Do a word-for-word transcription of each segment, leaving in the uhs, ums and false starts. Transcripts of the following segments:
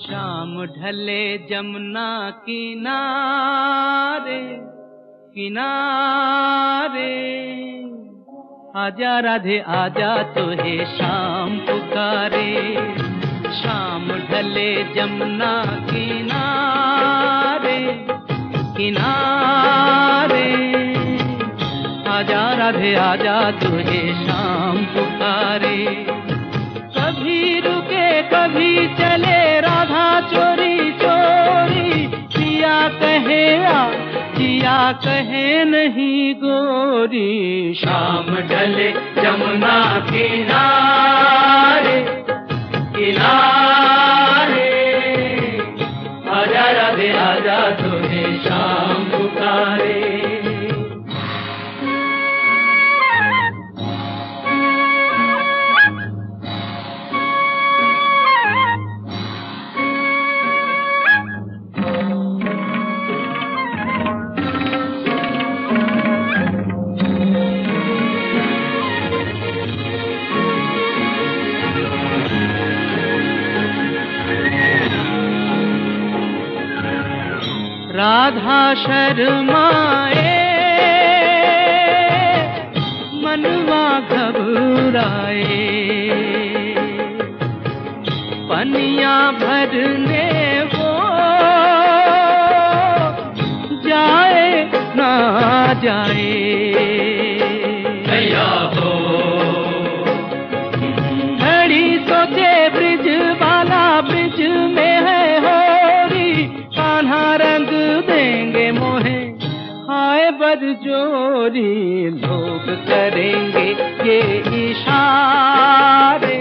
शाम ढले जमुना किनारे किनारे, आजा राधे आजा तुहे शाम पुकारे। शाम ढले जमुना किनारे किनारे, आजा राधे आजा तुहे शाम पुकारे। कभी रुके कभी चले राधा चोरी चोरी, जिया कहे आ जिया कहे नहीं गोरी। शाम ढले जमुना किनारे किनारे, आजा राधे आजा तुझे शाम पुकारे। राधा शर्माए मनवा घबराए, पनिया भरने वो जाए ना जाए। भैया हो घड़ी सोचे ब्रिज वाला ब्रिज में है होरी, कान्हा रंग देंगे मोहे हाय बदजोरी। लोग करेंगे ये इशारे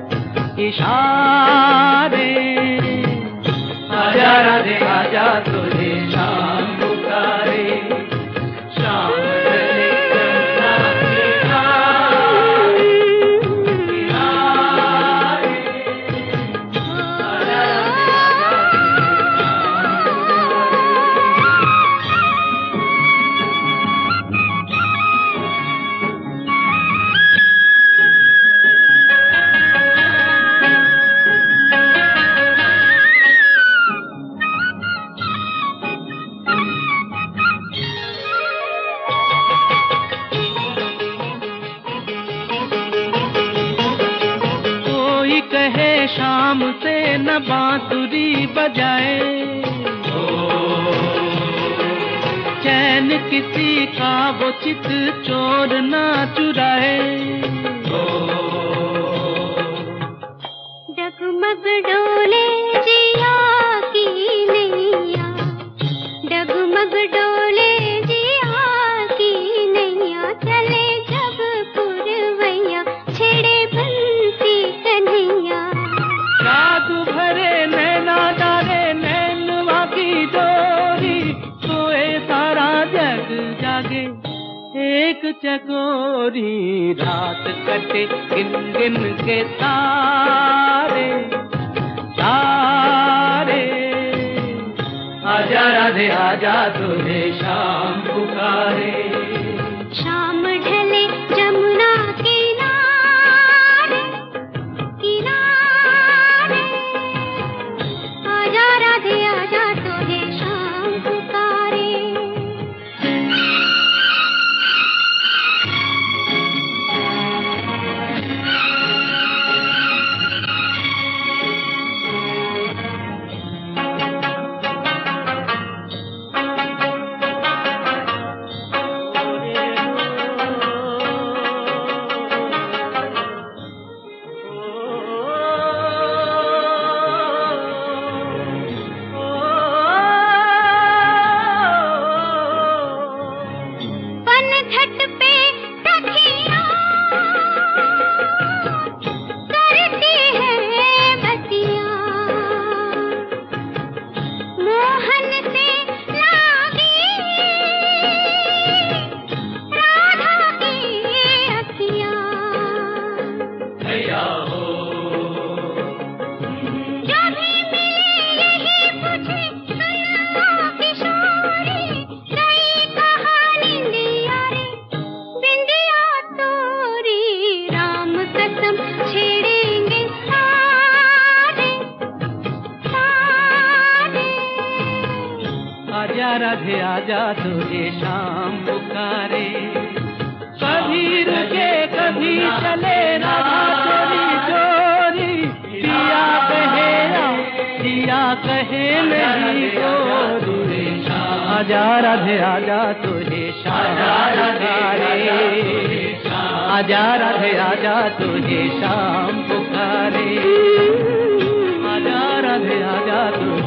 इशारे, आजा राधे आजा तुझे शाम पुकारे। शाम ढले जमुना किनारे किनारे, आजा राधे शाम से न बांसुरी बजाए, चैन किसी का वो चित चोर ना चुराए। डगमग डोले जिया की नैया, डगमग डोले जिया की नैया, चले जब पुरवैया छेड़े बंसी कन्हैया। जादू भरे नैना डाले नैनवा की डोरी, सोए सारा जग जागे एक चकोरी। रात कटे गिन गिन के तारे तारे, आजा राधे आजा तुझे शाम पुकारे। शाम ढले जमुना किनारे किनारे, आजा राधे आजा तुझे शाम पुकारे। राधे आजा तुझे शाम पुकारे। कभी रुके कभी चले राधा तेरी जोरी, पिया कहे पिया कहे नहीं गोरी, आजा राधे आजा तुझे शाम पुकारे। आजा राधे आजा तुझे शाम पुकारे। आजा राधे आजा तुझे